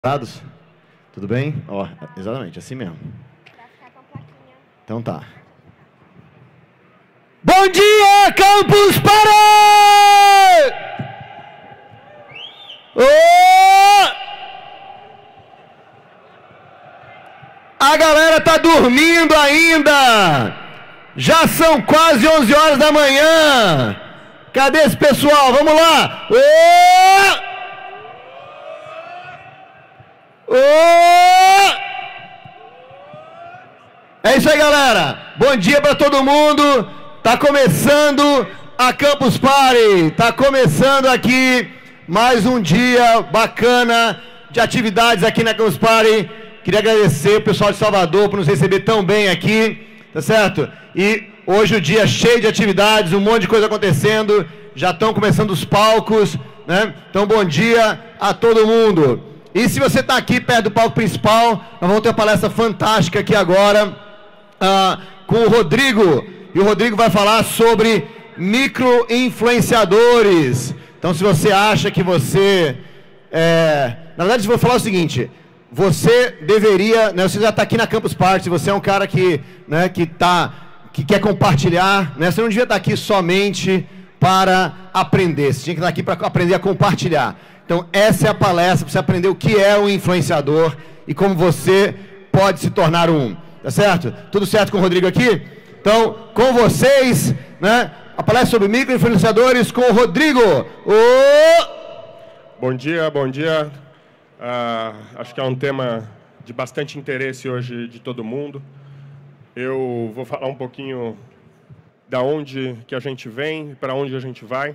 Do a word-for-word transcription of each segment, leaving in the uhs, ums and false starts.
Preparados? Tudo bem? Ó, exatamente, assim mesmo. Então tá. Bom dia, Campus Party! Oh! A galera tá dormindo ainda. Já são quase onze horas da manhã. Cadê esse pessoal? Vamos lá. Oh! Oh! É isso aí, galera. Bom dia para todo mundo. Tá começando a Campus Party. Tá começando aqui mais um dia bacana de atividades aqui na Campus Party. Queria agradecer o pessoal de Salvador por nos receber tão bem aqui, tá certo? E hoje o dia cheio de atividades, um monte de coisa acontecendo. Já estão começando os palcos, né? Então, bom dia a todo mundo. E se você está aqui perto do palco principal, nós vamos ter uma palestra fantástica aqui agora uh, com o Rodrigo. E o Rodrigo vai falar sobre micro-influenciadores. Então, se você acha que você... É... Na verdade, eu vou falar o seguinte. Você deveria... Né, você já está aqui na Campus Party, você é um cara que, né, que, tá, que quer compartilhar. Né, você não devia estar aqui somente para aprender. Você tinha que estar aqui para aprender a compartilhar. Então, essa é a palestra para você aprender o que é um influenciador e como você pode se tornar um. Tá certo? Tudo certo com o Rodrigo aqui? Então, com vocês, né, a palestra sobre micro-influenciadores com o Rodrigo. Oh! Bom dia, bom dia. Uh, acho que é um tema de bastante interesse hoje de todo mundo. Eu vou falar um pouquinho da onde que a gente vem, para onde a gente vai.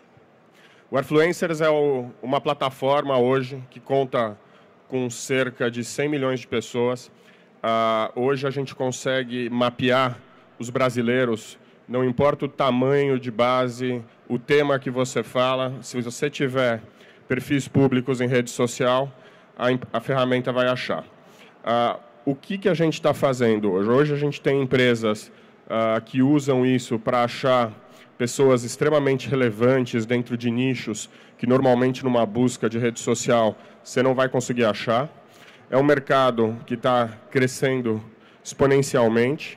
O Airfluencers é o, uma plataforma hoje que conta com cerca de cem milhões de pessoas. Uh, hoje a gente consegue mapear os brasileiros, não importa o tamanho de base, o tema que você fala, se você tiver perfis públicos em rede social, a, a ferramenta vai achar. Uh, o que, que a gente está fazendo hoje? Hoje a gente tem empresas uh, que usam isso para achar pessoas extremamente relevantes dentro de nichos que normalmente numa busca de rede social você não vai conseguir achar. É um mercado que está crescendo exponencialmente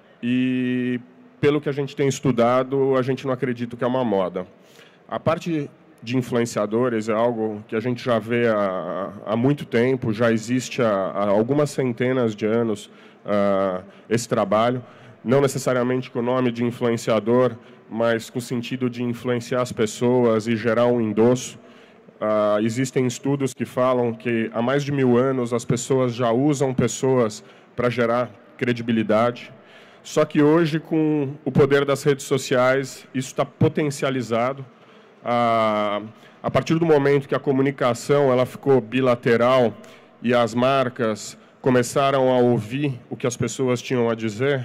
e, pelo que a gente tem estudado, a gente não acredita que é uma moda. A parte de influenciadores é algo que a gente já vê há, há muito tempo, já existe há, há algumas centenas de anos uh, esse trabalho, não necessariamente com o nome de influenciador, mas com o sentido de influenciar as pessoas e gerar um endosso. Uh, existem estudos que falam que há mais de mil anos as pessoas já usam pessoas para gerar credibilidade. Só que hoje, com o poder das redes sociais, isso está potencializado. Uh, a partir do momento que a comunicação ela ficou bilateral e as marcas começaram a ouvir o que as pessoas tinham a dizer,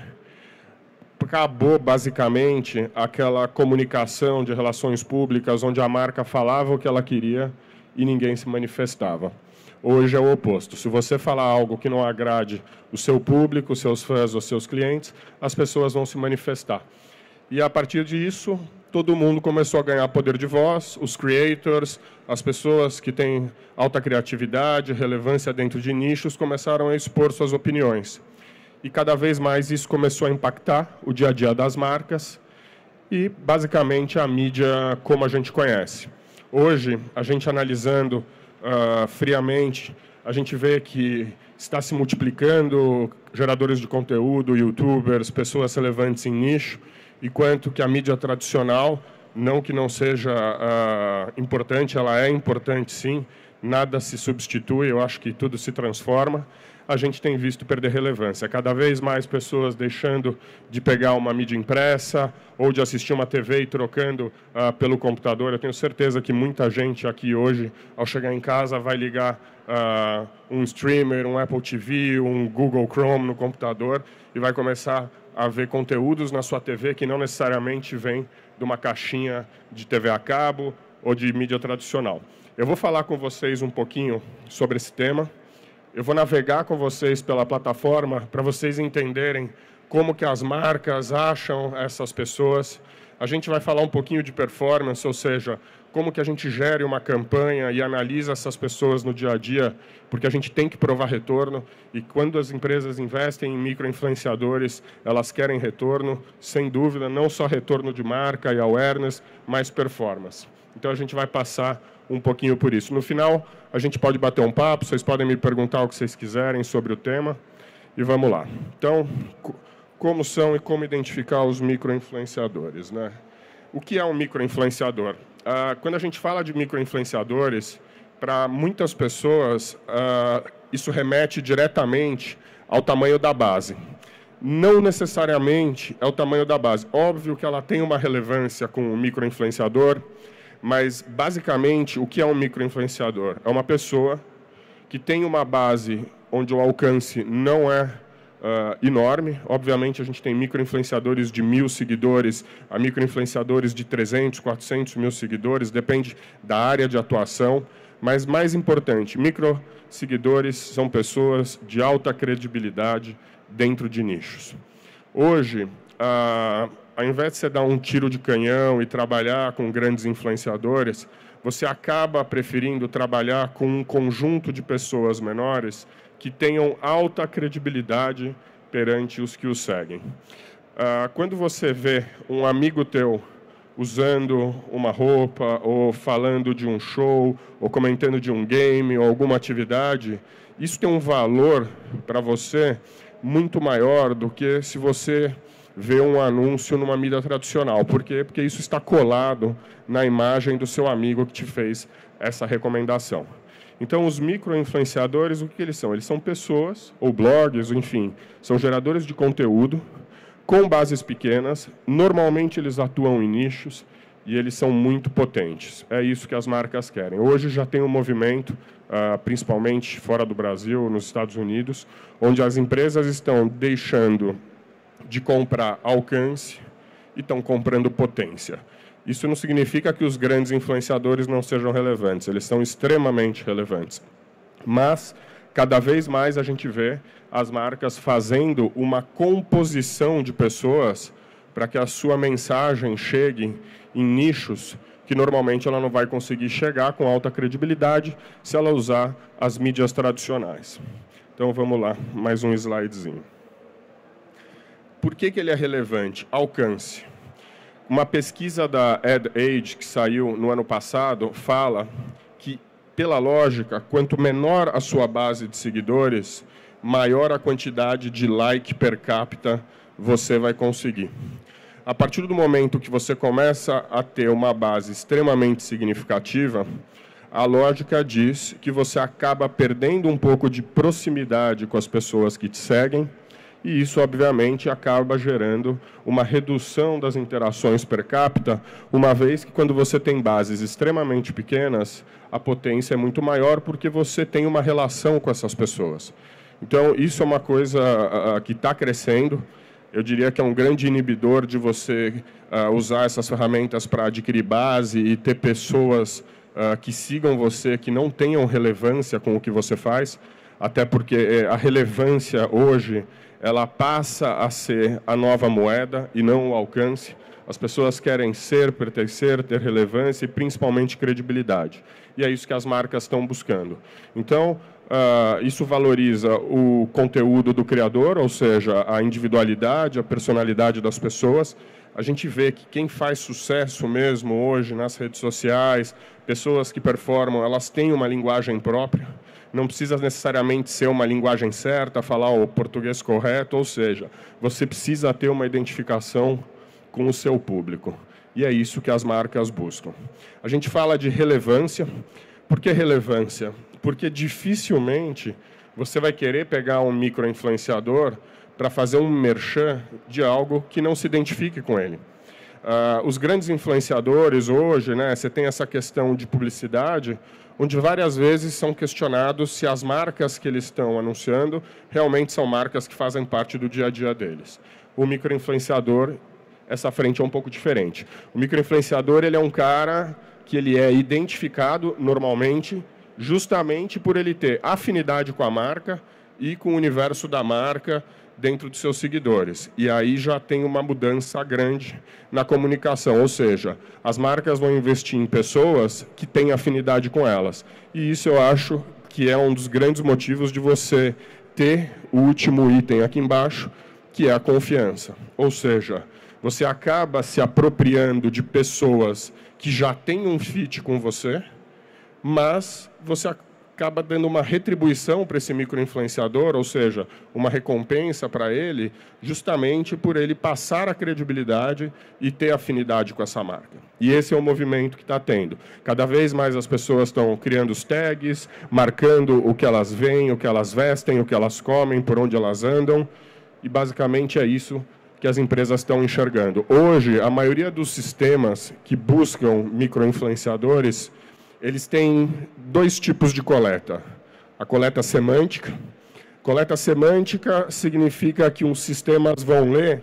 acabou, basicamente, aquela comunicação de relações públicas onde a marca falava o que ela queria e ninguém se manifestava. Hoje é o oposto. Se você falar algo que não agrade o seu público, os seus fãs ou seus clientes, as pessoas vão se manifestar. E, a partir disso, todo mundo começou a ganhar poder de voz, os creators, as pessoas que têm alta criatividade, relevância dentro de nichos, começaram a expor suas opiniões. E cada vez mais isso começou a impactar o dia a dia das marcas e, basicamente, a mídia como a gente conhece. Hoje, a gente analisando uh, friamente, a gente vê que está se multiplicando geradores de conteúdo, youtubers, pessoas relevantes em nicho, enquanto que a mídia tradicional, não que não seja uh, importante, ela é importante sim, nada se substitui, eu acho que tudo se transforma. A gente tem visto perder relevância. Cada vez mais pessoas deixando de pegar uma mídia impressa ou de assistir uma T V e trocando uh, pelo computador. Eu tenho certeza que muita gente aqui hoje, ao chegar em casa, vai ligar uh, um streamer, um Apple T V, um Google Chrome no computador e vai começar a ver conteúdos na sua T V que não necessariamente vêm de uma caixinha de T V a cabo ou de mídia tradicional. Eu vou falar com vocês um pouquinho sobre esse tema. Eu vou navegar com vocês pela plataforma para vocês entenderem como que as marcas acham essas pessoas. A gente vai falar um pouquinho de performance, ou seja, como que a gente gere uma campanha e analisa essas pessoas no dia a dia, porque a gente tem que provar retorno, e quando as empresas investem em micro-influenciadores, elas querem retorno, sem dúvida, não só retorno de marca e awareness, mas performance. Então, a gente vai passar um pouquinho por isso. No final, a gente pode bater um papo, vocês podem me perguntar o que vocês quiserem sobre o tema, e vamos lá. Então, como são e como identificar os micro-influenciadores, né? O que é um micro-influenciador? Uh, quando a gente fala de micro-influenciadores, para muitas pessoas, uh, isso remete diretamente ao tamanho da base. Não necessariamente é o tamanho da base. Óbvio que ela tem uma relevância com o micro-influenciador, mas, basicamente, o que é um micro-influenciador? É uma pessoa que tem uma base onde o alcance não é Uh, enorme. Obviamente, a gente tem micro-influenciadores de mil seguidores, a micro-influenciadores de trezentos, quatrocentos mil seguidores, depende da área de atuação, mas, mais importante, micro-seguidores são pessoas de alta credibilidade dentro de nichos. Hoje, uh, ao invés de você dar um tiro de canhão e trabalhar com grandes influenciadores, você acaba preferindo trabalhar com um conjunto de pessoas menores que tenham alta credibilidade perante os que os seguem. Ah, quando você vê um amigo teu usando uma roupa, ou falando de um show, ou comentando de um game, ou alguma atividade, isso tem um valor para você muito maior do que se você vê um anúncio numa mídia tradicional. Por quê? Porque isso está colado na imagem do seu amigo que te fez essa recomendação. Então, os micro-influenciadores, o que eles são? Eles são pessoas, ou blogs, enfim, são geradores de conteúdo com bases pequenas. Normalmente, eles atuam em nichos e eles são muito potentes. É isso que as marcas querem. Hoje já tem um movimento, uh, principalmente fora do Brasil, nos Estados Unidos, onde as empresas estão deixando de comprar alcance e estão comprando potência. Isso não significa que os grandes influenciadores não sejam relevantes, eles são extremamente relevantes. Mas, cada vez mais a gente vê as marcas fazendo uma composição de pessoas para que a sua mensagem chegue em nichos que normalmente ela não vai conseguir chegar com alta credibilidade se ela usar as mídias tradicionais. Então, vamos lá, mais um slidezinho. Por que que ele é relevante? Alcance. Uma pesquisa da AdAge, que saiu no ano passado, fala que, pela lógica, quanto menor a sua base de seguidores, maior a quantidade de like per capita você vai conseguir. A partir do momento que você começa a ter uma base extremamente significativa, a lógica diz que você acaba perdendo um pouco de proximidade com as pessoas que te seguem, e isso, obviamente, acaba gerando uma redução das interações per capita, uma vez que, quando você tem bases extremamente pequenas, a potência é muito maior, porque você tem uma relação com essas pessoas. Então, isso é uma coisa uh, que está crescendo. Eu diria que é um grande inibidor de você uh, usar essas ferramentas para adquirir base e ter pessoas uh, que sigam você, que não tenham relevância com o que você faz, até porque a relevância hoje ela passa a ser a nova moeda e não o alcance. As pessoas querem ser, pertencer, ter relevância e, principalmente, credibilidade. E é isso que as marcas estão buscando. Então, uh, isso valoriza o conteúdo do criador, ou seja, a individualidade, a personalidade das pessoas. A gente vê que quem faz sucesso mesmo hoje nas redes sociais, pessoas que performam, elas têm uma linguagem própria. Não precisa necessariamente ser uma linguagem certa, falar o português correto, ou seja, você precisa ter uma identificação com o seu público. E é isso que as marcas buscam. A gente fala de relevância. Por que relevância? Porque dificilmente você vai querer pegar um micro-influenciador para fazer um merchan de algo que não se identifique com ele. Uh, os grandes influenciadores hoje, né, você tem essa questão de publicidade, onde várias vezes são questionados se as marcas que eles estão anunciando realmente são marcas que fazem parte do dia a dia deles. O microinfluenciador, essa frente é um pouco diferente. O microinfluenciador, ele é um cara que ele é identificado normalmente justamente por ele ter afinidade com a marca e com o universo da marca dentro dos seus seguidores. E aí já tem uma mudança grande na comunicação, ou seja, as marcas vão investir em pessoas que têm afinidade com elas. E isso eu acho que é um dos grandes motivos de você ter o último item aqui embaixo, que é a confiança. Ou seja, você acaba se apropriando de pessoas que já têm um fit com você, mas você acaba dando uma retribuição para esse microinfluenciador, ou seja, uma recompensa para ele, justamente por ele passar a credibilidade e ter afinidade com essa marca. E esse é o movimento que está tendo. Cada vez mais as pessoas estão criando os tags, marcando o que elas veem, o que elas vestem, o que elas comem, por onde elas andam, e basicamente é isso que as empresas estão enxergando. Hoje, a maioria dos sistemas que buscam microinfluenciadores, eles têm dois tipos de coleta. A coleta semântica. Coleta semântica significa que os sistemas vão ler,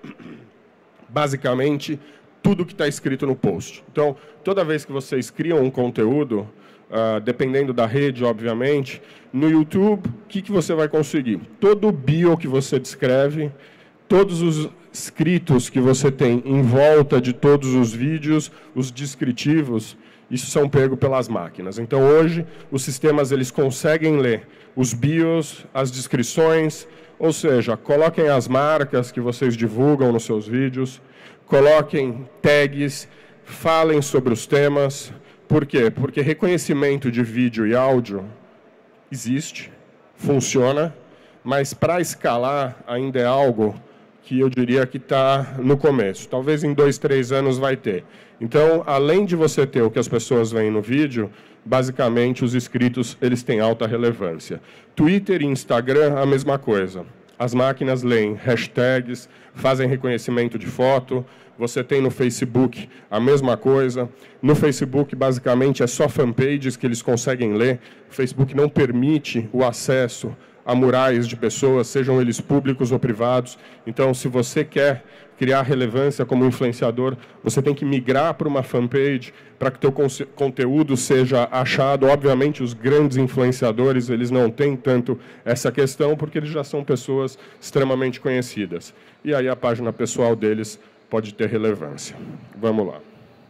basicamente, tudo que está escrito no post. Então, toda vez que vocês criam um conteúdo, uh, dependendo da rede, obviamente, no YouTube, o que, que você vai conseguir? Todo o bio que você descreve, todos os escritos que você tem em volta de todos os vídeos, os descritivos, isso são pegos pelas máquinas. Então, hoje, os sistemas eles conseguem ler os bios, as descrições, ou seja, coloquem as marcas que vocês divulgam nos seus vídeos, coloquem tags, falem sobre os temas. Por quê? Porque reconhecimento de vídeo e áudio existe, funciona, mas para escalar ainda é algo que eu diria que está no começo. Talvez em dois, três anos vai ter. Então, além de você ter o que as pessoas veem no vídeo, basicamente os inscritos eles têm alta relevância. Twitter e Instagram, a mesma coisa. As máquinas leem hashtags, fazem reconhecimento de foto. Você tem no Facebook a mesma coisa. No Facebook, basicamente, é só fanpages que eles conseguem ler. O Facebook não permite o acesso a murais de pessoas, sejam eles públicos ou privados. Então, se você quer criar relevância como influenciador, você tem que migrar para uma fanpage para que o teu conteúdo seja achado. Obviamente, os grandes influenciadores, eles não têm tanto essa questão, porque eles já são pessoas extremamente conhecidas. E aí a página pessoal deles pode ter relevância. Vamos lá.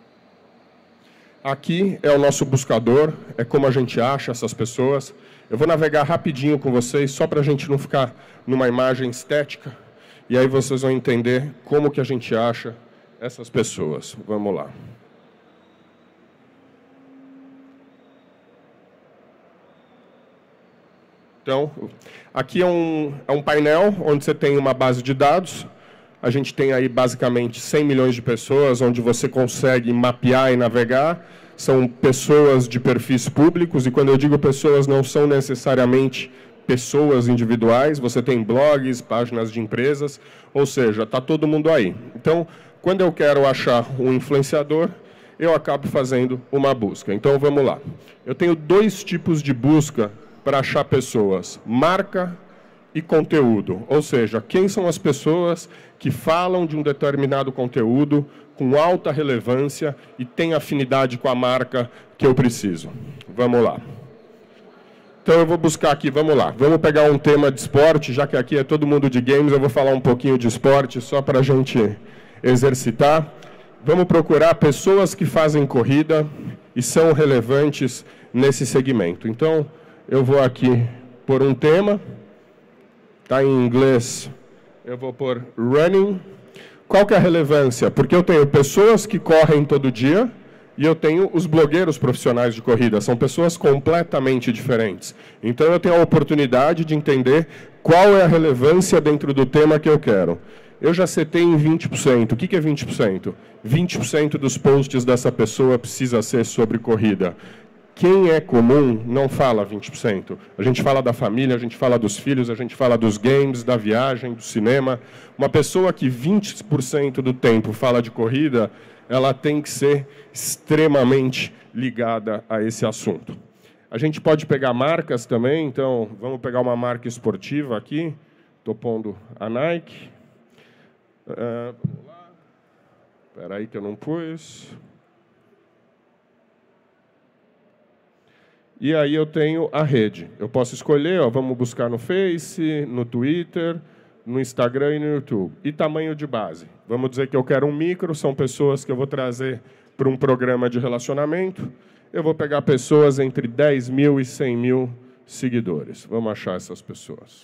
Aqui é o nosso buscador, é como a gente acha essas pessoas. Eu vou navegar rapidinho com vocês, só para a gente não ficar numa imagem estética, e aí vocês vão entender como que a gente acha essas pessoas. Vamos lá. Então, aqui é um, é um painel onde você tem uma base de dados. A gente tem aí basicamente cem milhões de pessoas, onde você consegue mapear e navegar. São pessoas de perfis públicos, e quando eu digo pessoas, não são necessariamente pessoas individuais. Você tem blogs, páginas de empresas, ou seja, está todo mundo aí. Então, quando eu quero achar um influenciador, eu acabo fazendo uma busca. Então, vamos lá. Eu tenho dois tipos de busca para achar pessoas: marca e conteúdo. Ou seja, quem são as pessoas que falam de um determinado conteúdo com alta relevância e têm afinidade com a marca que eu preciso. Vamos lá. Então, eu vou buscar aqui, vamos lá. Vamos pegar um tema de esporte, já que aqui é todo mundo de games, eu vou falar um pouquinho de esporte, só para a gente exercitar. Vamos procurar pessoas que fazem corrida e são relevantes nesse segmento. Então, eu vou aqui por um tema. Está em inglês, eu vou pôr running. Qual que é a relevância? Porque eu tenho pessoas que correm todo dia e eu tenho os blogueiros profissionais de corrida. São pessoas completamente diferentes. Então, eu tenho a oportunidade de entender qual é a relevância dentro do tema que eu quero. Eu já setei em vinte por cento. O que é vinte por cento? vinte por cento dos posts dessa pessoa precisa ser sobre corrida. Quem é comum não fala vinte por cento. A gente fala da família, a gente fala dos filhos, a gente fala dos games, da viagem, do cinema. Uma pessoa que vinte por cento do tempo fala de corrida, ela tem que ser extremamente ligada a esse assunto. A gente pode pegar marcas também, então vamos pegar uma marca esportiva aqui. Estou pondo a Nike. Uh, vamos lá. Espera aí que eu não pus. E aí eu tenho a rede. Eu posso escolher, ó, vamos buscar no Face, no Twitter, no Instagram e no YouTube. E tamanho de base. Vamos dizer que eu quero um micro, são pessoas que eu vou trazer para um programa de relacionamento. Eu vou pegar pessoas entre dez mil e cem mil seguidores. Vamos achar essas pessoas.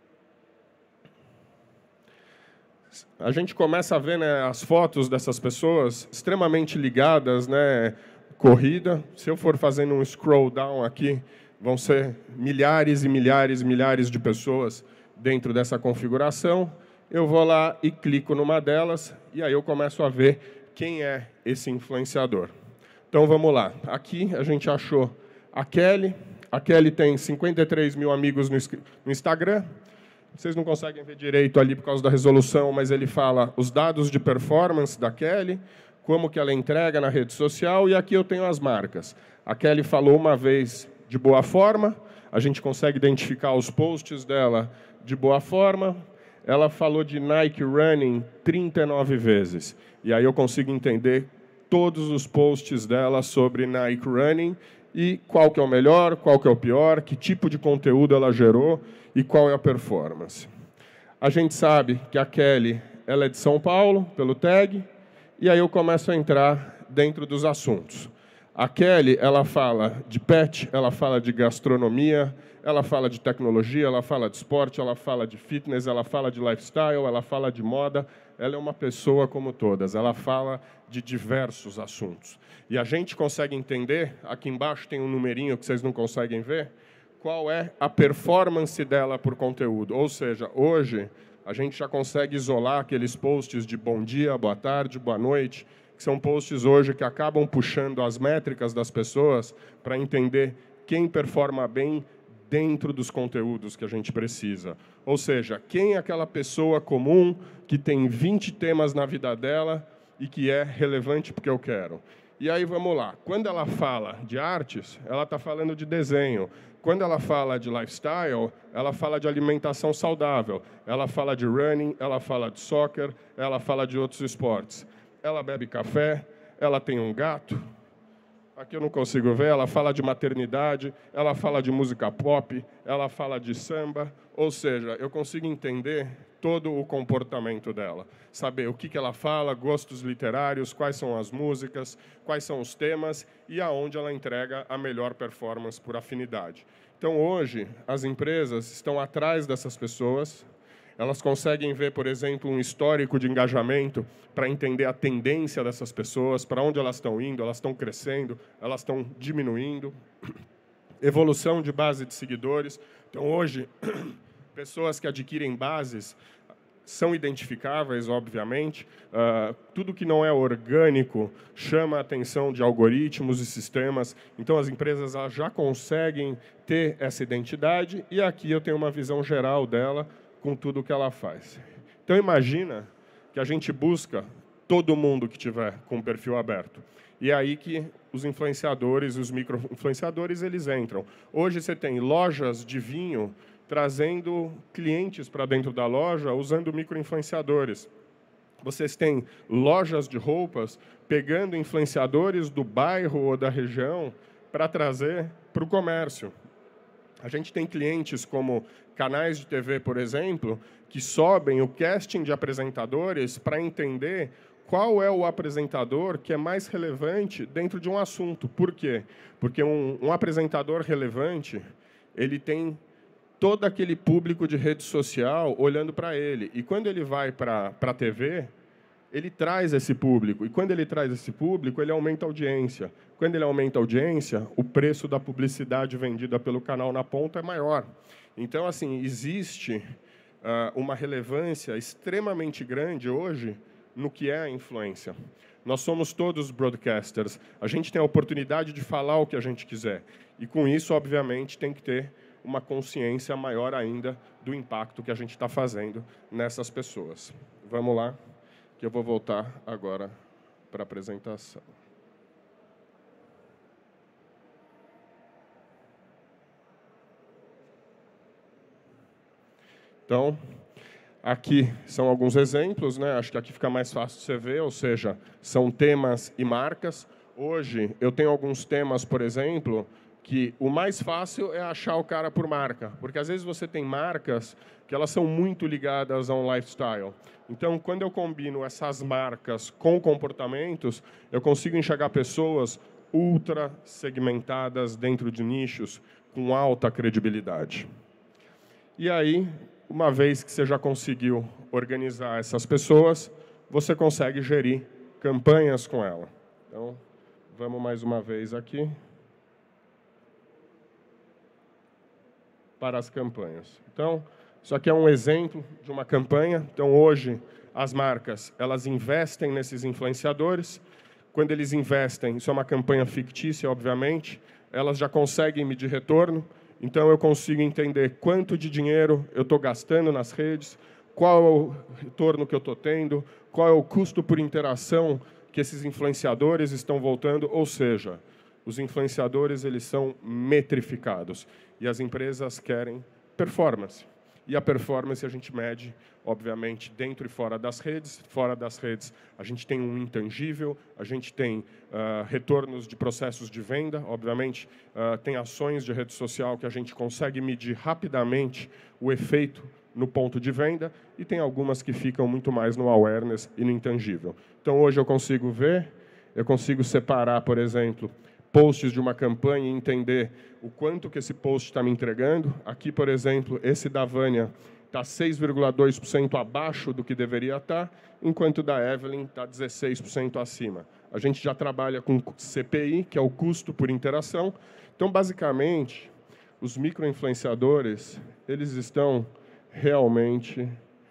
A gente começa a ver, né, as fotos dessas pessoas extremamente ligadas, né, corrida. Se eu for fazendo um scroll down aqui, vão ser milhares e milhares e milhares de pessoas dentro dessa configuração. Eu vou lá e clico numa delas, e aí eu começo a ver quem é esse influenciador. Então, vamos lá. Aqui a gente achou a Kelly. A Kelly tem cinquenta e três mil amigos no Instagram. Vocês não conseguem ver direito ali por causa da resolução, mas ele fala os dados de performance da Kelly, como que ela entrega na rede social, e aqui eu tenho as marcas. A Kelly falou uma vez de boa forma, a gente consegue identificar os posts dela de boa forma. Ela falou de Nike Running trinta e nove vezes, e aí eu consigo entender todos os posts dela sobre Nike Running, e qual que é o melhor, qual que é o pior, que tipo de conteúdo ela gerou, e qual é a performance. A gente sabe que a Kelly ela é de São Paulo, pelo tag, e aí eu começo a entrar dentro dos assuntos. A Kelly ela fala de pet, ela fala de gastronomia, ela fala de tecnologia, ela fala de esporte, ela fala de fitness, ela fala de lifestyle, ela fala de moda. Ela é uma pessoa como todas, ela fala de diversos assuntos. E a gente consegue entender, aqui embaixo tem um numerinho que vocês não conseguem ver, qual é a performance dela por conteúdo. Ou seja, hoje a gente já consegue isolar aqueles posts de bom dia, boa tarde, boa noite, que são posts hoje que acabam puxando as métricas das pessoas para entender quem performa bem dentro dos conteúdos que a gente precisa. Ou seja, quem é aquela pessoa comum que tem vinte temas na vida dela e que é relevante porque eu quero. E aí, vamos lá. Quando ela fala de artes, ela está falando de desenho. Quando ela fala de lifestyle, ela fala de alimentação saudável. Ela fala de running, ela fala de soccer, ela fala de outros esportes. Ela bebe café, ela tem um gato. Aqui eu não consigo ver. Ela fala de maternidade, ela fala de música pop, ela fala de samba. Ou seja, eu consigo entender todo o comportamento dela. Saber o que que ela fala, gostos literários, quais são as músicas, quais são os temas e aonde ela entrega a melhor performance por afinidade. Então, hoje, as empresas estão atrás dessas pessoas. Elas conseguem ver, por exemplo, um histórico de engajamento para entender a tendência dessas pessoas, para onde elas estão indo, elas estão crescendo, elas estão diminuindo. Evolução de base de seguidores. Então, hoje, pessoas que adquirem bases são identificáveis, obviamente. Uh, tudo que não é orgânico chama a atenção de algoritmos e sistemas. Então, as empresas já conseguem ter essa identidade. E aqui eu tenho uma visão geral dela com tudo que ela faz. Então, imagina que a gente busca todo mundo que tiver com o perfil aberto. E é aí que os influenciadores, os micro-influenciadores, eles entram. Hoje você tem lojas de vinho trazendo clientes para dentro da loja usando micro-influenciadores. Vocês têm lojas de roupas pegando influenciadores do bairro ou da região para trazer para o comércio. A gente tem clientes como canais de T V, por exemplo, que sobem o casting de apresentadores para entender qual é o apresentador que é mais relevante dentro de um assunto. Por quê? Porque um, um apresentador relevante, ele tem todo aquele público de rede social olhando para ele. E quando ele vai para a T V, ele traz esse público. E quando ele traz esse público, ele aumenta a audiência. Quando ele aumenta a audiência, o preço da publicidade vendida pelo canal na ponta é maior. Então, assim, existe uh, uma relevância extremamente grande hoje no que é a influência. Nós somos todos broadcasters. A gente tem a oportunidade de falar o que a gente quiser. E, com isso, obviamente, tem que ter uma consciência maior ainda do impacto que a gente está fazendo nessas pessoas. Vamos lá, que eu vou voltar agora para a apresentação. Então, aqui são alguns exemplos, né? Acho que aqui fica mais fácil de você ver, ou seja, são temas e marcas. Hoje, eu tenho alguns temas, por exemplo, que o mais fácil é achar o cara por marca, porque às vezes você tem marcas que elas são muito ligadas a um lifestyle. Então, quando eu combino essas marcas com comportamentos, eu consigo enxergar pessoas ultra segmentadas dentro de nichos com alta credibilidade. E aí, uma vez que você já conseguiu organizar essas pessoas, você consegue gerir campanhas com ela. Então, vamos mais uma vez aqui para as campanhas. Então, isso aqui é um exemplo de uma campanha. Então, hoje, as marcas, elas investem nesses influenciadores. Quando eles investem, isso é uma campanha fictícia, obviamente, elas já conseguem medir retorno. Então, eu consigo entender quanto de dinheiro eu estou gastando nas redes, qual é o retorno que eu estou tendo, qual é o custo por interação que esses influenciadores estão voltando. Ou seja, os influenciadores eles são metrificados e as empresas querem performance. E a performance a gente mede, obviamente, dentro e fora das redes. Fora das redes, a gente tem um intangível, a gente tem uh, retornos de processos de venda, obviamente, uh, tem ações de rede social que a gente consegue medir rapidamente o efeito no ponto de venda, e tem algumas que ficam muito mais no awareness e no intangível. Então, hoje eu consigo ver, eu consigo separar, por exemplo, posts de uma campanha e entender o quanto que esse post está me entregando. Aqui, por exemplo, esse da Vânia está seis vírgula dois por cento abaixo do que deveria estar, enquanto o da Evelyn está dezesseis por cento acima. A gente já trabalha com C P I, que é o custo por interação. Então, basicamente, os micro-influenciadores, eles estão realmente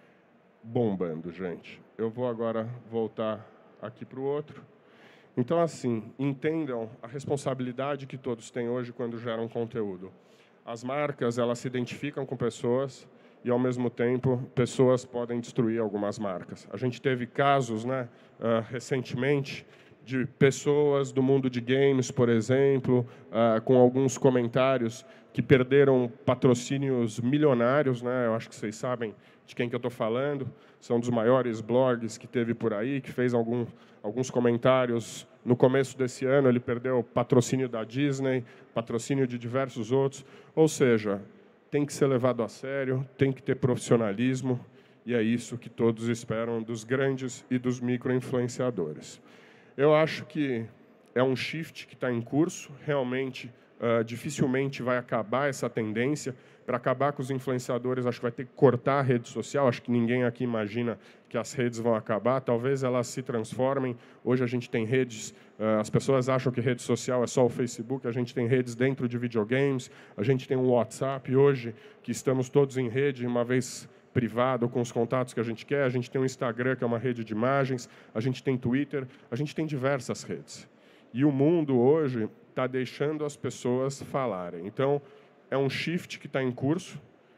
bombando, gente. Eu vou agora voltar aqui para o outro. Então, assim, entendam a responsabilidade que todos têm hoje quando geram conteúdo. As marcas, elas se identificam com pessoas e, ao mesmo tempo, pessoas podem destruir algumas marcas. A gente teve casos, né, uh, recentemente, de pessoas do mundo de games, por exemplo, uh, com alguns comentários que perderam patrocínios milionários, né? Eu acho que vocês sabem de quem que eu estou falando. São dos maiores blogs que teve por aí, que fez algum, alguns comentários. No começo desse ano, ele perdeu patrocínio da Disney, patrocínio de diversos outros. Ou seja, tem que ser levado a sério, tem que ter profissionalismo, e é isso que todos esperam dos grandes e dos micro-influenciadores. Eu acho que é um shift que está em curso, realmente, uh, dificilmente vai acabar essa tendência. Para acabar com os influenciadores, acho que vai ter que cortar a rede social. Acho que ninguém aqui imagina que as redes vão acabar. Talvez elas se transformem. Hoje a gente tem redes, uh, as pessoas acham que rede social é só o Facebook. A gente tem redes dentro de videogames. A gente tem um WhatsApp hoje, que estamos todos em rede, uma vez privado, com os contatos que a gente quer. A gente tem o Instagram, que é uma rede de imagens. A gente tem Twitter. A gente tem diversas redes. E o mundo hoje está deixando as pessoas falarem. Então, é um shift que está em curso,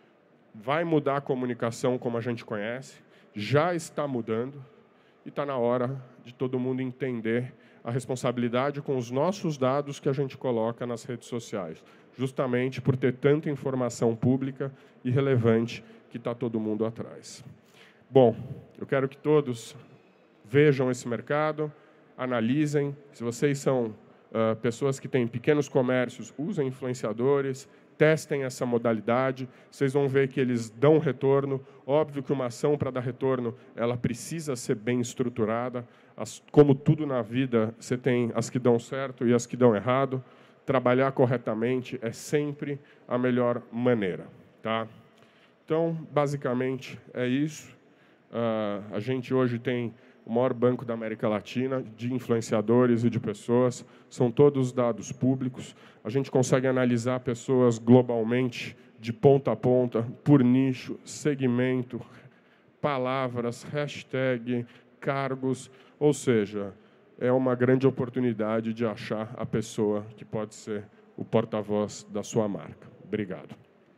vai mudar a comunicação como a gente conhece, já está mudando, e está na hora de todo mundo entender a responsabilidade com os nossos dados que a gente coloca nas redes sociais, justamente por ter tanta informação pública e relevante que está todo mundo atrás. Bom, eu quero que todos vejam esse mercado, analisem. Se vocês são uh, pessoas que têm pequenos comércios, usem influenciadores, testem essa modalidade, vocês vão ver que eles dão retorno. Óbvio que uma ação, para dar retorno, ela precisa ser bem estruturada. As, como tudo na vida, você tem as que dão certo e as que dão errado. Trabalhar corretamente é sempre a melhor maneira. Tá? Então, basicamente, é isso. Uh, a gente hoje tem o maior banco da América Latina, de influenciadores e de pessoas. São todos dados públicos. A gente consegue analisar pessoas globalmente, de ponta a ponta, por nicho, segmento, palavras, hashtag, cargos. Ou seja, é uma grande oportunidade de achar a pessoa que pode ser o porta-voz da sua marca. Obrigado.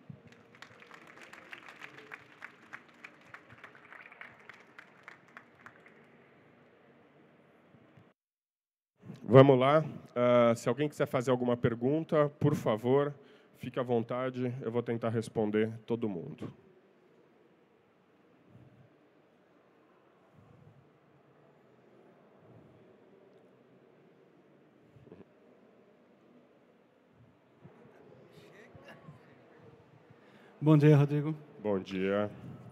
Vamos lá. Uh, se alguém quiser fazer alguma pergunta, por favor, fique à vontade. Eu vou tentar responder todo mundo. Bom dia, Rodrigo. Bom dia.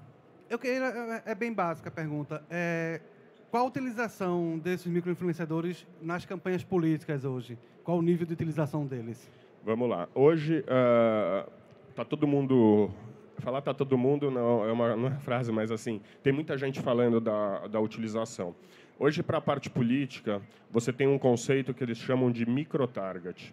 Eu queria, é bem básica a pergunta. É, qual a utilização desses microinfluenciadores nas campanhas políticas hoje? Qual o nível de utilização deles? Vamos lá. Hoje, uh, tá todo mundo... Falar tá todo mundo não é uma, não é uma frase, mas assim, tem muita gente falando da, da utilização. Hoje, para a parte política, você tem um conceito que eles chamam de microtarget,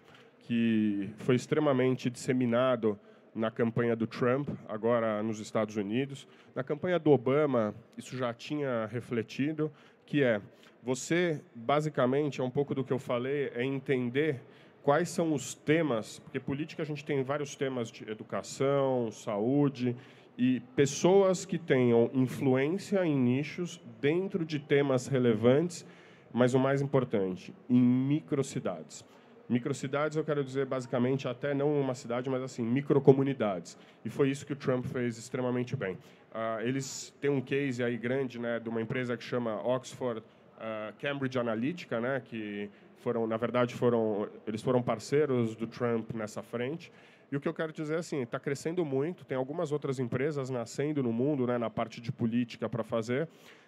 que foi extremamente disseminado na campanha do Trump, agora nos Estados Unidos. Na campanha do Obama, isso já tinha refletido, que é, você, basicamente, é um pouco do que eu falei, é entender quais são os temas, porque política a gente tem vários temas de educação, saúde, e pessoas que tenham influência em nichos dentro de temas relevantes, mas o mais importante, em microcidades. Microcidades, eu quero dizer, basicamente, até não uma cidade, mas assim, microcomunidades. E foi isso que o Trump fez extremamente bem. Uh, eles têm um case aí grande, né, de uma empresa que chama Oxford uh, Cambridge Analytica, né, que foram, na verdade, foram, eles foram parceiros do Trump nessa frente. E o que eu quero dizer é assim, está crescendo muito, tem algumas outras empresas nascendo no mundo, né, na parte de política para fazer,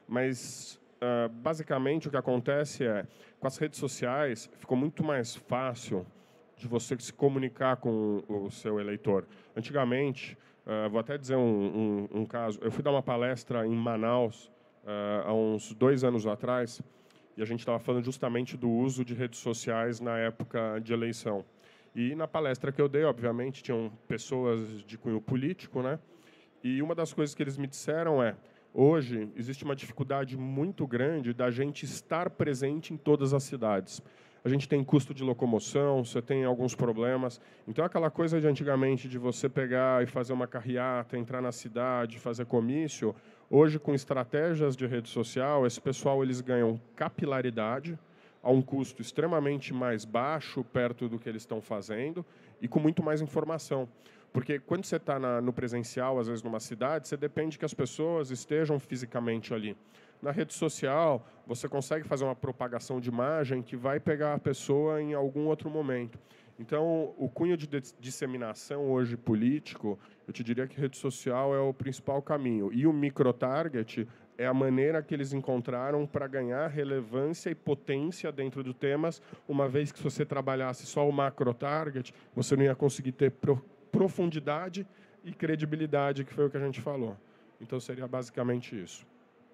mas uh, basicamente o que acontece é, com as redes sociais, ficou muito mais fácil de você se comunicar com o seu eleitor. Antigamente, uh, vou até dizer um, um, um caso, eu fui dar uma palestra em Manaus uh, há uns dois anos atrás, e a gente estava falando justamente do uso de redes sociais na época de eleição. E na palestra que eu dei, obviamente, tinham pessoas de cunho político, né? E uma das coisas que eles me disseram é, hoje existe uma dificuldade muito grande da gente estar presente em todas as cidades. A gente tem custo de locomoção, você tem alguns problemas. Então, aquela coisa de antigamente de você pegar e fazer uma carreata, entrar na cidade, fazer comício, hoje, com estratégias de rede social, esse pessoal eles ganham capilaridade a um custo extremamente mais baixo, perto do que eles estão fazendo, e com muito mais informação. Porque quando você está no presencial, às vezes numa cidade, você depende que as pessoas estejam fisicamente ali. Na rede social, você consegue fazer uma propagação de imagem que vai pegar a pessoa em algum outro momento. Então, o cunho de disseminação hoje político, eu te diria que rede social é o principal caminho. E o microtarget é a maneira que eles encontraram para ganhar relevância e potência dentro dos temas, uma vez que se você trabalhasse só o macrotarget, você não ia conseguir ter pro profundidade e credibilidade, que foi o que a gente falou. Então, seria basicamente isso.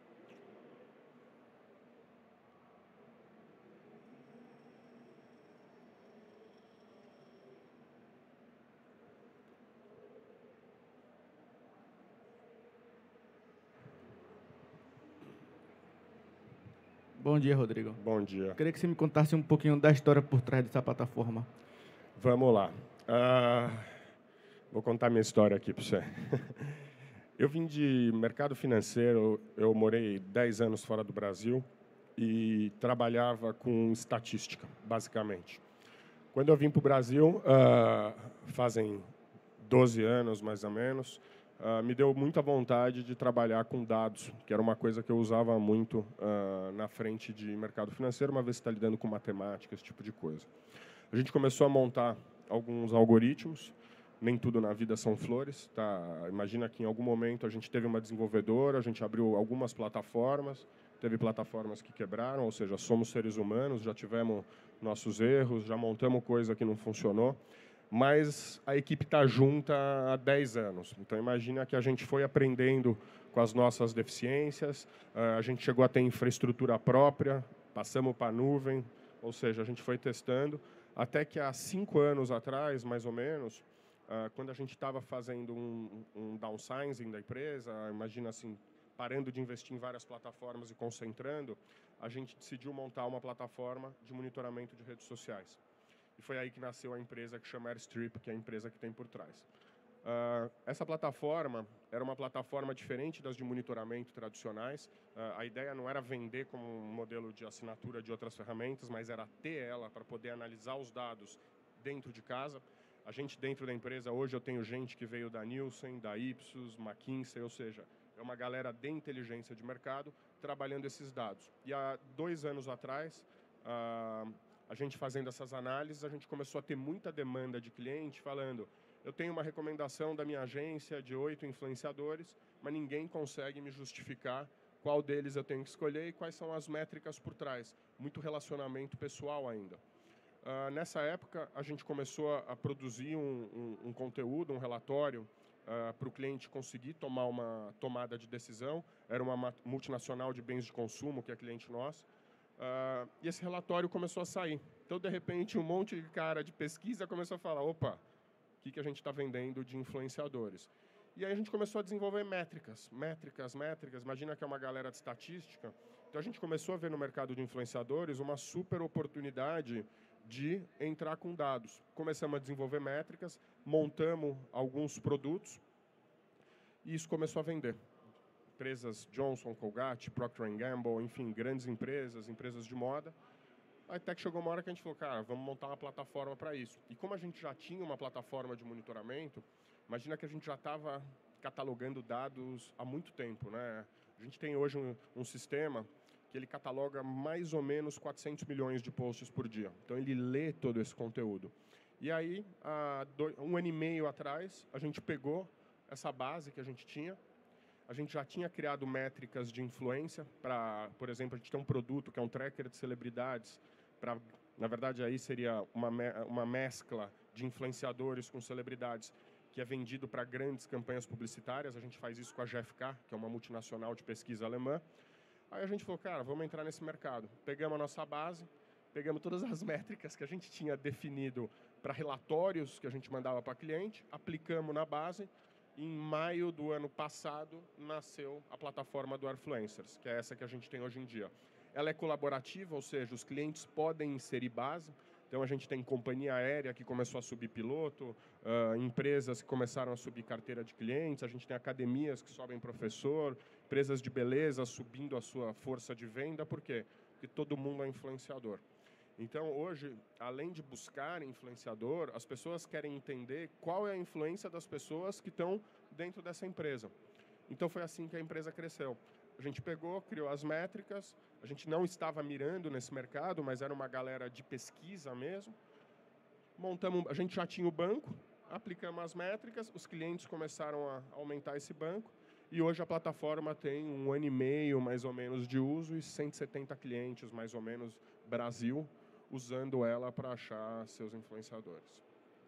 Bom dia, Rodrigo. Bom dia. Queria que você me contasse um pouquinho da história por trás dessa plataforma. Vamos lá. Uh, vou contar minha história aqui para você. Eu vim de mercado financeiro, eu morei dez anos fora do Brasil e trabalhava com estatística, basicamente. Quando eu vim para o Brasil, uh, fazem doze anos, mais ou menos, Uh, me deu muita vontade de trabalhar com dados, que era uma coisa que eu usava muito uh, na frente de mercado financeiro, uma vez que está lidando com matemática, esse tipo de coisa. A gente começou a montar alguns algoritmos, nem tudo na vida são flores. Tá? Imagina que em algum momento a gente teve uma desenvolvedora, a gente abriu algumas plataformas, teve plataformas que quebraram, ou seja, somos seres humanos, já tivemos nossos erros, já montamos coisa que não funcionou. Mas a equipe está junta há dez anos. Então, imagina que a gente foi aprendendo com as nossas deficiências, a gente chegou a ter infraestrutura própria, passamos para a nuvem, ou seja, a gente foi testando, até que há cinco anos atrás, mais ou menos, quando a gente estava fazendo um, um downsizing da empresa, imagina assim, parando de investir em várias plataformas e concentrando, a gente decidiu montar uma plataforma de monitoramento de redes sociais. E foi aí que nasceu a empresa que chama Airstrip, que é a empresa que tem por trás. Uh, essa plataforma era uma plataforma diferente das de monitoramento tradicionais. Uh, a ideia não era vender como um modelo de assinatura de outras ferramentas, mas era ter ela para poder analisar os dados dentro de casa. A gente, dentro da empresa, hoje eu tenho gente que veio da Nielsen, da Ipsos, McKinsey, ou seja, é uma galera de inteligência de mercado trabalhando esses dados. E há dois anos atrás, uh, a gente fazendo essas análises, a gente começou a ter muita demanda de cliente falando, eu tenho uma recomendação da minha agência de oito influenciadores, mas ninguém consegue me justificar qual deles eu tenho que escolher e quais são as métricas por trás. Muito relacionamento pessoal ainda. Uh, nessa época, a gente começou a produzir um, um, um conteúdo, um relatório, uh, para o cliente conseguir tomar uma tomada de decisão. Era uma multinacional de bens de consumo, que é cliente nosso. Uh, e esse relatório começou a sair. Então, de repente, um monte de cara de pesquisa começou a falar, opa, o que, que a gente está vendendo de influenciadores? E aí a gente começou a desenvolver métricas, métricas, métricas. Imagina que é uma galera de estatística. Então, a gente começou a ver no mercado de influenciadores uma super oportunidade de entrar com dados. Começamos a desenvolver métricas, montamos alguns produtos e isso começou a vender. Empresas Johnson, Colgate, Procter and Gamble, enfim, grandes empresas, empresas de moda. Até que chegou uma hora que a gente falou, cara, vamos montar uma plataforma para isso. E como a gente já tinha uma plataforma de monitoramento, imagina que a gente já estava catalogando dados há muito tempo, né? A gente tem hoje um, um sistema que ele cataloga mais ou menos quatrocentos milhões de posts por dia. Então, ele lê todo esse conteúdo. E aí, há dois, um ano e meio atrás, a gente pegou essa base que a gente tinha. A gente já tinha criado métricas de influência para, por exemplo, a gente tem um produto que é um tracker de celebridades. Pra, na verdade, aí seria uma, me, uma mescla de influenciadores com celebridades que é vendido para grandes campanhas publicitárias. A gente faz isso com a G F K, que é uma multinacional de pesquisa alemã. Aí a gente falou, cara, vamos entrar nesse mercado. Pegamos a nossa base, pegamos todas as métricas que a gente tinha definido para relatórios que a gente mandava para cliente, aplicamos na base. E em maio do ano passado, nasceu a plataforma do Airfluencers, que é essa que a gente tem hoje em dia. Ela é colaborativa, ou seja, os clientes podem inserir base. Então, a gente tem companhia aérea que começou a subir piloto, uh, empresas que começaram a subir carteira de clientes, a gente tem academias que sobem professor, empresas de beleza subindo a sua força de venda. Por quê? Porque todo mundo é influenciador. Então, hoje, além de buscar influenciador, as pessoas querem entender qual é a influência das pessoas que estão dentro dessa empresa. Então, foi assim que a empresa cresceu. A gente pegou, criou as métricas, a gente não estava mirando nesse mercado, mas era uma galera de pesquisa mesmo. Montamos, a gente já tinha o banco, aplicamos as métricas, os clientes começaram a aumentar esse banco e hoje a plataforma tem um ano e meio, mais ou menos, de uso e cento e setenta clientes, mais ou menos, Brasil, usando ela para achar seus influenciadores.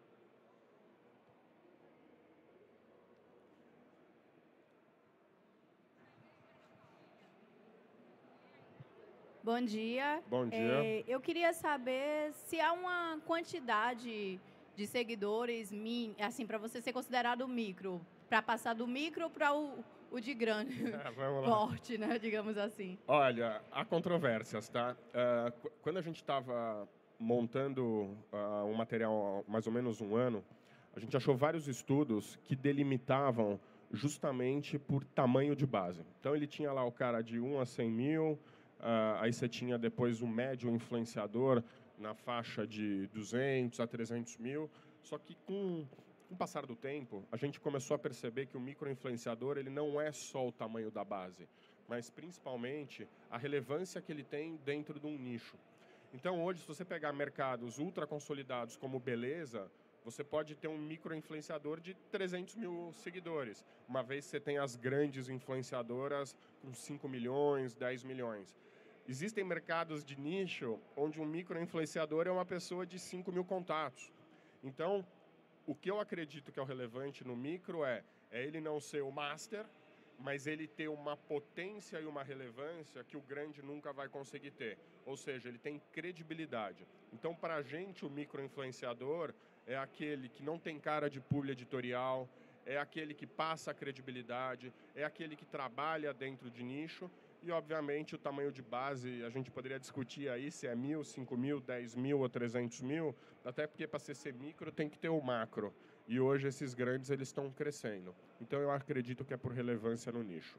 Bom dia. Bom dia. É, eu queria saber se há uma quantidade de seguidores, assim, para você ser considerado micro, para passar do micro para o, o de grande É, vamos lá. porte, né, digamos assim. Olha, há controvérsias, tá? Uh, quando a gente estava montando uh, um material há mais ou menos um ano, a gente achou vários estudos que delimitavam justamente por tamanho de base. Então, ele tinha lá o cara de um a cem mil, Uh, aí você tinha depois um médio influenciador na faixa de duzentos a trezentos mil. Só que com, com o passar do tempo, a gente começou a perceber que o microinfluenciador ele não é só o tamanho da base, mas principalmente a relevância que ele tem dentro de um nicho. Então hoje, se você pegar mercados ultra consolidados como beleza, você pode ter um microinfluenciador de trezentos mil seguidores, uma vez que você tem as grandes influenciadoras com cinco milhões, dez milhões. Existem mercados de nicho onde um microinfluenciador é uma pessoa de cinco mil contatos. Então, o que eu acredito que é o relevante no micro é, é ele não ser o master, mas ele ter uma potência e uma relevância que o grande nunca vai conseguir ter. Ou seja, ele tem credibilidade. Então, para a gente, o microinfluenciador é aquele que não tem cara de publi editorial, é aquele que passa a credibilidade, é aquele que trabalha dentro de nicho e, obviamente, o tamanho de base, a gente poderia discutir aí se é mil, cinco mil, dez mil ou trezentos mil, até porque para ser micro tem que ter o macro. E hoje esses grandes eles estão crescendo. Então eu acredito que é por relevância no nicho.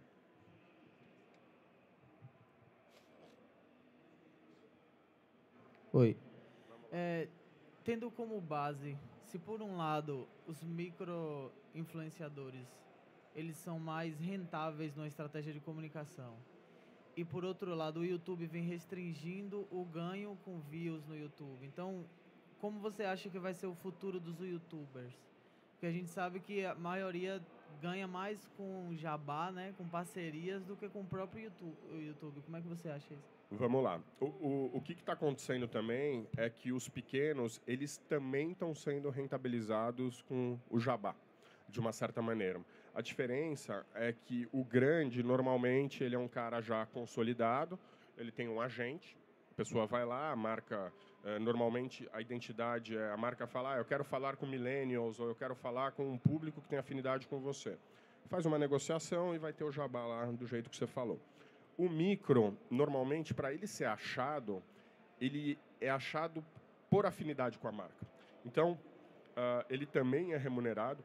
Oi. É, tendo como base, se por um lado os micro-influenciadores eles são mais rentáveis numa estratégia de comunicação, e por outro lado o YouTube vem restringindo o ganho com views no YouTube. Então, como você acha que vai ser o futuro dos YouTubers? Porque a gente sabe que a maioria ganha mais com jabá, né, com parcerias, do que com o próprio YouTube. o YouTube. Como é que você acha isso? Vamos lá. O, o, o que está acontecendo também é que os pequenos, eles também estão sendo rentabilizados com o jabá, de uma certa maneira. A diferença é que o grande, normalmente, ele é um cara já consolidado, ele tem um agente, a pessoa vai lá, a marca, eh, normalmente a identidade é, a marca fala, ah, eu quero falar com millennials, ou eu quero falar com um público que tem afinidade com você. Faz uma negociação e vai ter o jabá lá do jeito que você falou. O micro, normalmente, para ele ser achado, ele é achado por afinidade com a marca. Então, uh, ele também é remunerado,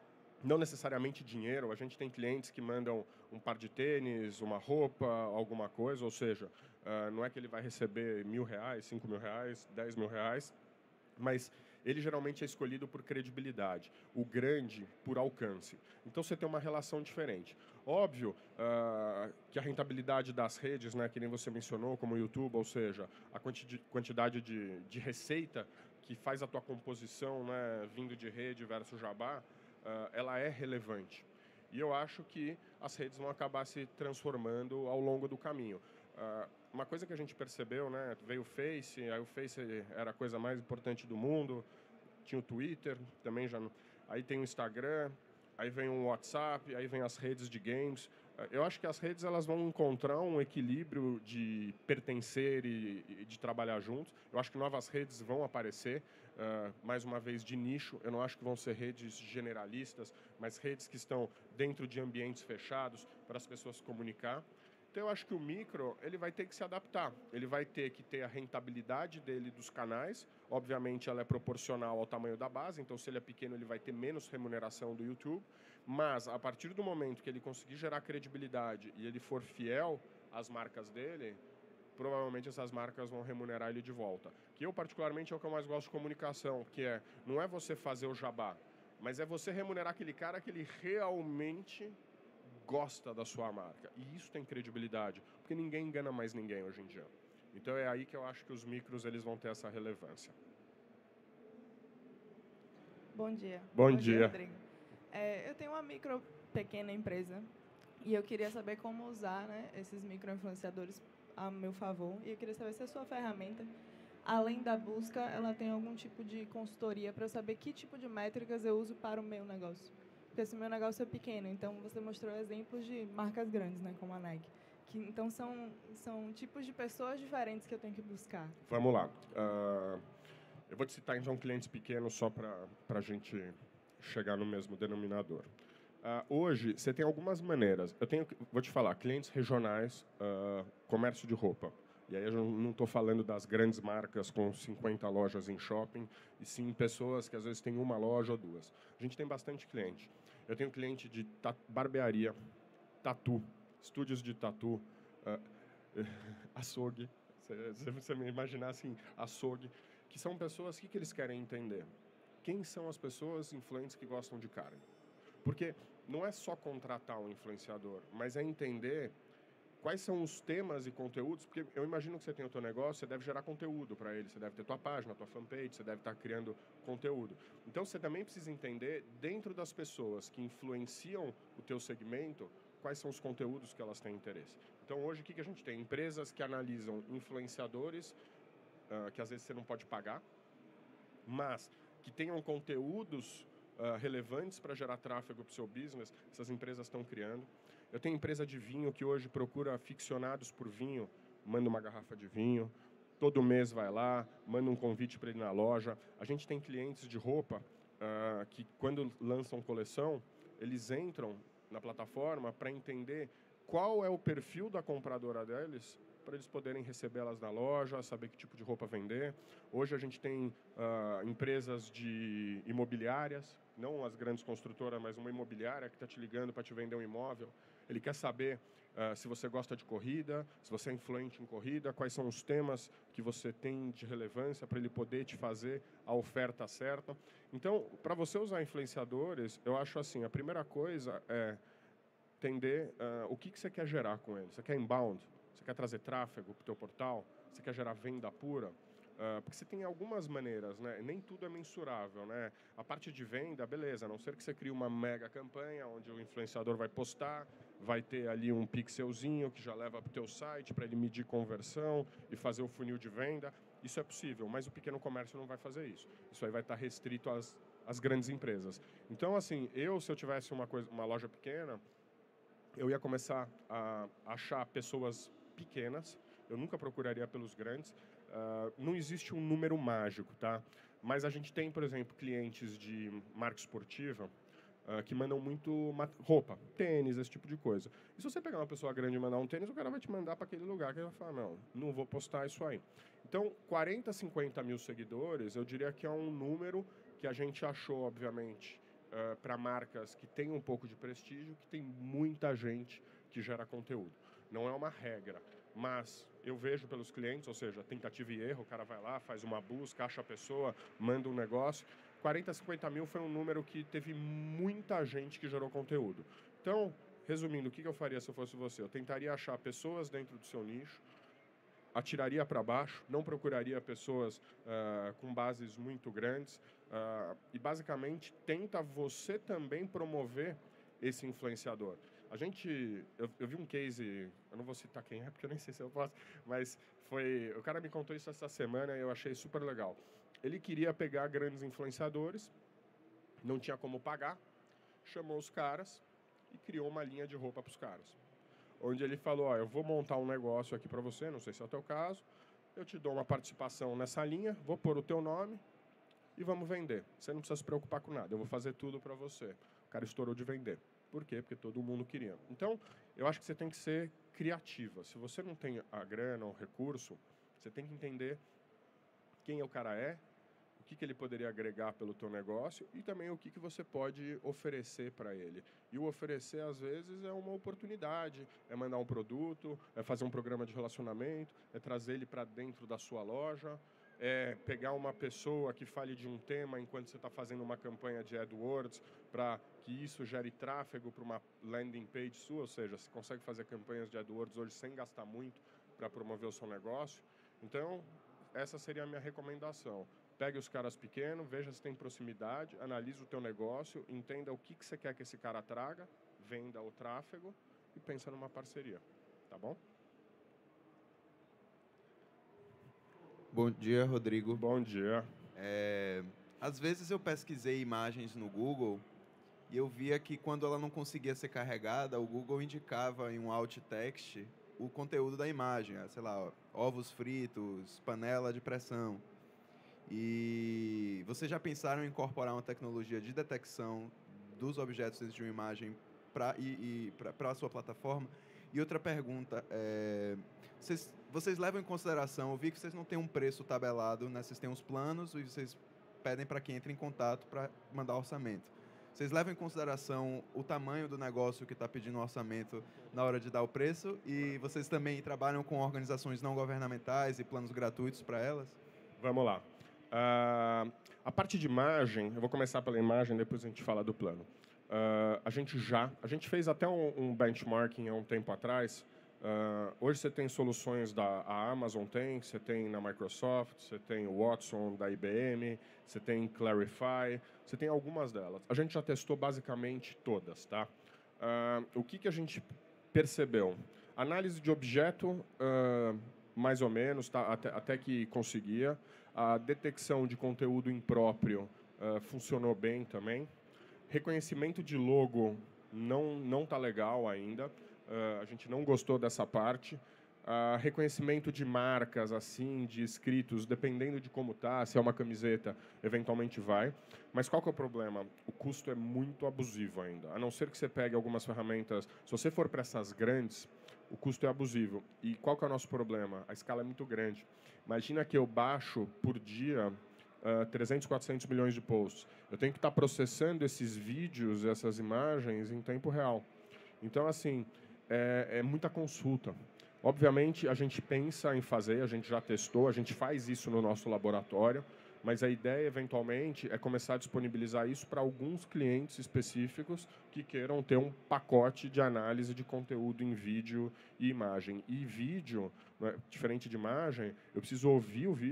não necessariamente dinheiro. A gente tem clientes que mandam um par de tênis, uma roupa, alguma coisa, ou seja, uh, não é que ele vai receber mil reais, cinco mil reais, dez mil reais, mas ele geralmente é escolhido por credibilidade, o grande por alcance. Então você tem uma relação diferente. Óbvio uh, que a rentabilidade das redes, né, que nem você mencionou, como o YouTube, ou seja, a quanti quantidade de, de receita que faz a tua composição, né, vindo de rede versus jabá, uh, ela é relevante. E eu acho que as redes vão acabar se transformando ao longo do caminho. Uh, uma coisa que a gente percebeu, né, veio o Face, aí o Face era a coisa mais importante do mundo, tinha o Twitter, também já, aí tem o Instagram, aí vem o WhatsApp, aí vem as redes de games. Uh, eu acho que as redes elas vão encontrar um equilíbrio de pertencer e, e de trabalhar juntos. Eu acho que novas redes vão aparecer, uh, mais uma vez de nicho. Eu não acho que vão ser redes generalistas, mas redes que estão dentro de ambientes fechados para as pessoas se comunicar. Então, eu acho que o micro ele vai ter que se adaptar. Ele vai ter que ter a rentabilidade dele dos canais. Obviamente, ela é proporcional ao tamanho da base. Então, se ele é pequeno, ele vai ter menos remuneração do YouTube. Mas, a partir do momento que ele conseguir gerar credibilidade e ele for fiel às marcas dele, provavelmente essas marcas vão remunerar ele de volta. Que eu, particularmente, é o que eu mais gosto de comunicação, que é, não é você fazer o jabá, mas é você remunerar aquele cara que ele realmente gosta da sua marca. E isso tem credibilidade, porque ninguém engana mais ninguém hoje em dia. Então é aí que eu acho que os micros eles vão ter essa relevância. Bom dia. Bom, Bom dia. dia, Rodrigo. É, eu tenho uma micro pequena empresa e eu queria saber como usar, né, esses micro-influenciadores a meu favor. E eu queria saber se a sua ferramenta, além da busca, ela tem algum tipo de consultoria para eu saber que tipo de métricas eu uso para o meu negócio. Porque esse meu negócio é pequeno, então você mostrou exemplos de marcas grandes, né, como a Nike. Que, então, são, são tipos de pessoas diferentes que eu tenho que buscar. Vamos lá. Uh, eu vou te citar, então, clientes pequenos só para a gente chegar no mesmo denominador. Uh, hoje, você tem algumas maneiras. Eu tenho, vou te falar, clientes regionais, uh, comércio de roupa. E aí eu não estou falando das grandes marcas com cinquenta lojas em shopping, e sim pessoas que às vezes têm uma loja ou duas. A gente tem bastante cliente. Eu tenho cliente de ta barbearia, tatu, estúdios de tatu, uh, açougue, se você me imaginar assim, açougue, que são pessoas, o que, que eles querem entender? Quem são as pessoas influentes que gostam de carne? Porque não é só contratar um influenciador, mas é entender quais são os temas e conteúdos, porque eu imagino que você tem o teu negócio, você deve gerar conteúdo para ele, você deve ter tua página, tua fanpage, você deve estar criando conteúdo. Então, você também precisa entender, dentro das pessoas que influenciam o teu segmento, quais são os conteúdos que elas têm interesse. Então, hoje, o que a gente tem? Empresas que analisam influenciadores, uh, que às vezes você não pode pagar, mas que tenham conteúdos uh, relevantes para gerar tráfego para o seu business, essas empresas estão criando. Eu tenho empresa de vinho que hoje procura aficionados por vinho, manda uma garrafa de vinho, todo mês vai lá, manda um convite para ele na loja. A gente tem clientes de roupa uh, que, quando lançam coleção, eles entram na plataforma para entender qual é o perfil da compradora deles, para eles poderem recebê-las na loja, saber que tipo de roupa vender. Hoje a gente tem uh, empresas de imobiliárias, não as grandes construtoras, mas uma imobiliária que está te ligando para te vender um imóvel. Ele quer saber uh, se você gosta de corrida, se você é influente em corrida, quais são os temas que você tem de relevância para ele poder te fazer a oferta certa. Então, para você usar influenciadores, eu acho assim, a primeira coisa é entender uh, o que, que você quer gerar com ele. Você quer inbound? Você quer trazer tráfego para o teu portal? Você quer gerar venda pura? Uh, porque você tem algumas maneiras, né? Nem tudo é mensurável, né? A parte de venda, beleza, a não ser que você crie uma mega campanha onde o influenciador vai postar, vai ter ali um pixelzinho que já leva para o teu site para ele medir conversão e fazer o funil de venda. Isso é possível, mas o pequeno comércio não vai fazer isso. Isso aí vai estar restrito às, às grandes empresas. Então, assim, eu, se eu tivesse uma, coisa, uma loja pequena, eu ia começar a achar pessoas pequenas, eu nunca procuraria pelos grandes. Uh, não existe um número mágico, tá? Mas a gente tem, por exemplo, clientes de marca esportiva uh, que mandam muito roupa, tênis, esse tipo de coisa. E se você pegar uma pessoa grande e mandar um tênis, o cara vai te mandar para aquele lugar que ele vai falar, não, não vou postar isso aí. Então, quarenta, cinquenta mil seguidores, eu diria que é um número que a gente achou, obviamente, uh, para marcas que têm um pouco de prestígio, que tem muita gente que gera conteúdo. Não é uma regra, mas eu vejo pelos clientes, ou seja, tentativa e erro, o cara vai lá, faz uma busca, acha a pessoa, manda um negócio. quarenta, cinquenta mil foi um número que teve muita gente que gerou conteúdo. Então, resumindo, o que eu faria se eu fosse você? Eu tentaria achar pessoas dentro do seu nicho, atiraria para baixo, não procuraria pessoas uh, com bases muito grandes uh, e, basicamente, tenta você também promover esse influenciador. A gente, eu, eu vi um case, eu não vou citar quem é, porque eu nem sei se eu posso, mas foi, o cara me contou isso essa semana e eu achei super legal. Ele queria pegar grandes influenciadores, não tinha como pagar, chamou os caras e criou uma linha de roupa para os caras. Onde ele falou, ó, eu vou montar um negócio aqui para você, não sei se é o teu caso, eu te dou uma participação nessa linha, vou pôr o teu nome e vamos vender. Você não precisa se preocupar com nada, eu vou fazer tudo para você. O cara estourou de vender. Por quê? Porque todo mundo queria. Então, eu acho que você tem que ser criativa. Se você não tem a grana, o recurso, você tem que entender quem o cara é, o que, que ele poderia agregar pelo teu negócio e também o que, que você pode oferecer para ele. E o oferecer, às vezes, é uma oportunidade, é mandar um produto, é fazer um programa de relacionamento, é trazer ele para dentro da sua loja, é pegar uma pessoa que fale de um tema enquanto você está fazendo uma campanha de AdWords para que isso gere tráfego para uma landing page sua, ou seja, você consegue fazer campanhas de AdWords hoje sem gastar muito para promover o seu negócio. Então, essa seria a minha recomendação. Pegue os caras pequenos, veja se tem proximidade, analise o teu negócio, entenda o que, que você quer que esse cara traga, venda o tráfego e pensa numa parceria, tá bom? Bom dia, Rodrigo. Bom dia. É, às vezes eu pesquisei imagens no Google e eu via que quando ela não conseguia ser carregada, o Google indicava em um alt text o conteúdo da imagem, sei lá, ovos fritos, panela de pressão. E vocês já pensaram em incorporar uma tecnologia de detecção dos objetos dentro de uma imagem para e, e para a sua plataforma? E outra pergunta, é, vocês, vocês levam em consideração, eu vi que vocês não têm um preço tabelado, né? Vocês têm uns planos e vocês pedem para quem entre em contato para mandar orçamento. Vocês levam em consideração o tamanho do negócio que está pedindo o orçamento na hora de dar o preço? E vocês também trabalham com organizações não governamentais e planos gratuitos para elas? Vamos lá. Uh, a parte de imagem, eu vou começar pela imagem, depois a gente fala do plano. Uh, a gente já, a gente fez até um, um benchmarking há um tempo atrás. Uh, hoje você tem soluções da a Amazon, tem, você tem na Microsoft, você tem o Watson da I B M, você tem Clarify, você tem algumas delas. A gente já testou basicamente todas, tá? Uh, o que, que a gente percebeu? Análise de objeto, uh, mais ou menos, tá? até, até que conseguia. A detecção de conteúdo impróprio uh, funcionou bem também. Reconhecimento de logo não não tá legal ainda. Uh, a gente não gostou dessa parte. Uh, reconhecimento de marcas, assim, de escritos, dependendo de como tá, se é uma camiseta, eventualmente vai. Mas qual que é o problema? O custo é muito abusivo ainda. A não ser que você pegue algumas ferramentas. Se você for para essas grandes, o custo é abusivo. E qual que é o nosso problema? A escala é muito grande. Imagina que eu baixo por dia uh, trezentos, quatrocentos milhões de posts. Eu tenho que estar processando esses vídeos, essas imagens em tempo real. Então, assim, é, é muita consulta. Obviamente, a gente pensa em fazer, a gente já testou, a gente faz isso no nosso laboratório, mas a ideia, eventualmente, é começar a disponibilizar isso para alguns clientes específicos que queiram ter um pacote de análise de conteúdo em vídeo e imagem. E vídeo, né, diferente de imagem, eu preciso ouvir o vídeo,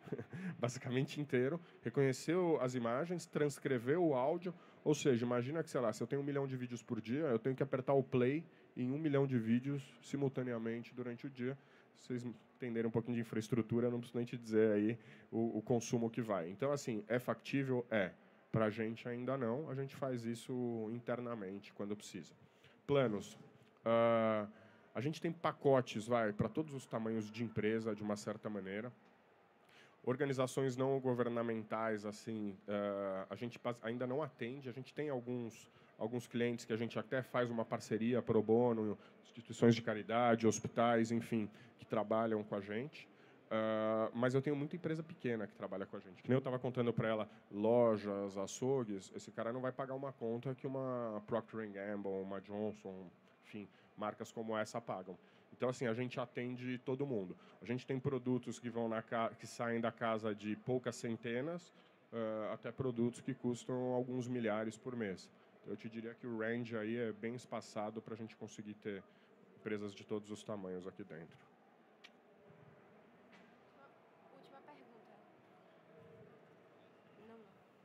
basicamente inteiro, reconheceu as imagens, transcreveu o áudio, ou seja, imagina que, sei lá, se eu tenho um milhão de vídeos por dia, eu tenho que apertar o play em um milhão de vídeos simultaneamente durante o dia. Se vocês entenderem um pouquinho de infraestrutura, eu não preciso nem te dizer aí o, o consumo que vai. Então, assim, é factível? É. Para a gente ainda não, a gente faz isso internamente quando precisa. Planos. Uh, a gente tem pacotes, vai, para todos os tamanhos de empresa, de uma certa maneira. Organizações não governamentais, assim, uh, a gente ainda não atende. A gente tem alguns, alguns clientes que a gente até faz uma parceria pro bono, instituições de caridade, hospitais, enfim, que trabalham com a gente. Uh, mas eu tenho muita empresa pequena que trabalha com a gente. Que nem eu estava contando para ela, lojas, açougues, esse cara não vai pagar uma conta que uma Procter and Gamble, uma Johnson, enfim, marcas como essa pagam. Então, assim, a gente atende todo mundo. A gente tem produtos que, vão na ca... que saem da casa de poucas centenas, uh, até produtos que custam alguns milhares por mês. Então, eu te diria que o range aí é bem espaçado para a gente conseguir ter empresas de todos os tamanhos aqui dentro. Última pergunta. Não,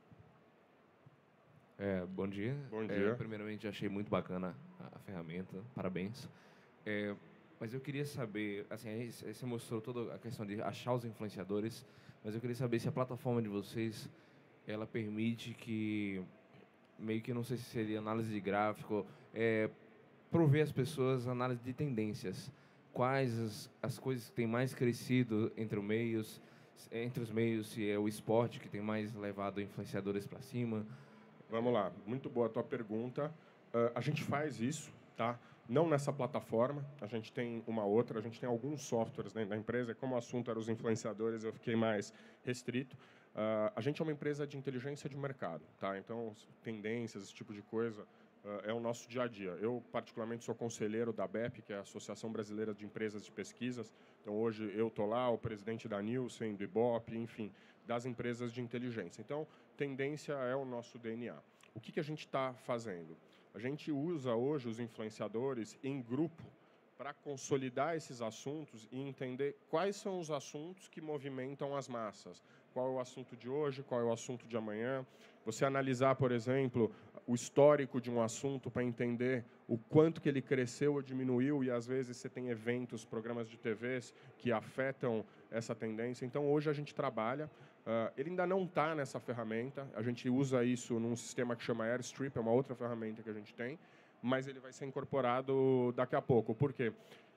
não. É, bom dia. Bom dia. É, primeiramente, achei muito bacana a, a ferramenta. Parabéns. É, mas eu queria saber, assim, aí você mostrou toda a questão de achar os influenciadores, mas eu queria saber se a plataforma de vocês, ela permite que, meio que, não sei se seria análise de gráfico, é, prover às pessoas análise de tendências. Quais as, as coisas que têm mais crescido entre os meios, entre os meios, se é o esporte que tem mais levado influenciadores para cima. Vamos lá, muito boa a tua pergunta. Uh, a gente faz isso, tá? Não nessa plataforma, a gente tem uma outra, a gente tem alguns softwares dentro da empresa, como o assunto era os influenciadores, eu fiquei mais restrito. Uh, a gente é uma empresa de inteligência de mercado, tá? Então, tendências, esse tipo de coisa, uh, é o nosso dia a dia. Eu, particularmente, sou conselheiro da A B E P, que é a Associação Brasileira de Empresas de Pesquisas. Então, hoje, eu estou lá, o presidente da Nielsen, do Ibope, enfim, das empresas de inteligência. Então, tendência é o nosso D N A. O que, que a gente está fazendo? A gente usa hoje os influenciadores em grupo para consolidar esses assuntos e entender quais são os assuntos que movimentam as massas. Qual é o assunto de hoje, qual é o assunto de amanhã. Você analisar, por exemplo, o histórico de um assunto para entender o quanto que ele cresceu ou diminuiu, e às vezes você tem eventos, programas de T Vs que afetam essa tendência. Então, hoje a gente trabalha. Uh, ele ainda não está nessa ferramenta, a gente usa isso num sistema que chama Airstrip, é uma outra ferramenta que a gente tem, mas ele vai ser incorporado daqui a pouco. Por quê?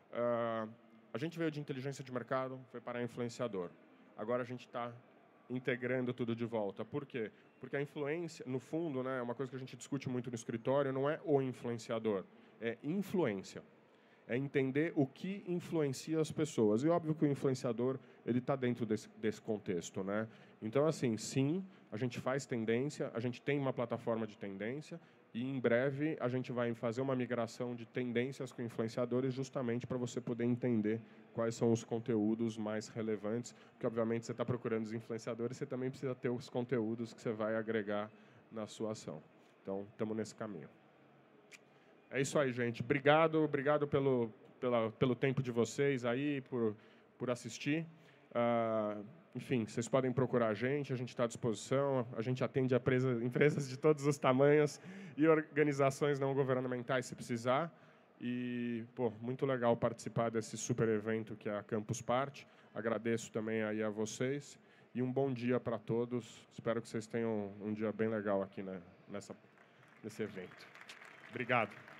Uh, a gente veio de inteligência de mercado, foi para influenciador. Agora a gente está integrando tudo de volta. Por quê? Porque a influência, no fundo, né, é uma coisa que a gente discute muito no escritório, não é o influenciador, é influência. É entender o que influencia as pessoas. E óbvio que o influenciador ele está dentro desse, desse contexto, né? Então, assim, sim, a gente faz tendência, a gente tem uma plataforma de tendência e, em breve, a gente vai fazer uma migração de tendências com influenciadores justamente para você poder entender quais são os conteúdos mais relevantes, porque, obviamente, você está procurando os influenciadores, você também precisa ter os conteúdos que você vai agregar na sua ação. Então, estamos nesse caminho. É isso aí, gente. Obrigado, obrigado pelo, pela, pelo tempo de vocês aí, por, por assistir. Uh, enfim, vocês podem procurar a gente, a gente está à disposição, a gente atende a presa, empresas de todos os tamanhos e organizações não governamentais, se precisar. E, pô, muito legal participar desse super evento que é a Campus Party. Agradeço também aí a vocês e um bom dia para todos. Espero que vocês tenham um dia bem legal aqui, né, nessa, nesse evento. Obrigado.